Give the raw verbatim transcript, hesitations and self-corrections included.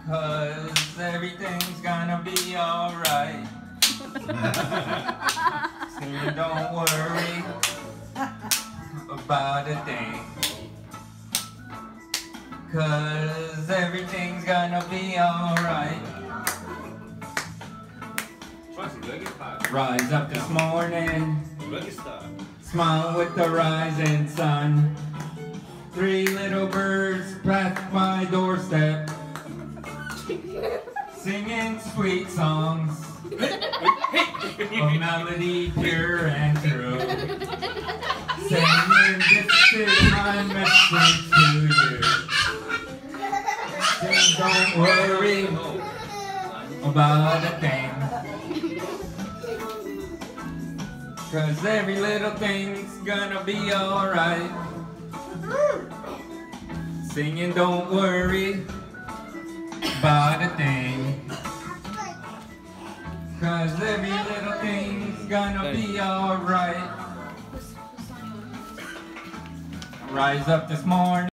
'cause everything's gonna be alright. Singing, don't worry about a thing, 'cause everything's gonna be alright. Rise up this morning, smile with the rising sun. Three little birds passed my doorstep, singing sweet songs of melody pure and true. Saying, this is my message to you. Saying, don't worry about a thing, 'cause every little thing's gonna be alright. Singing, don't worry about a thing, 'cause every little thing's gonna be alright. Rise up this morning.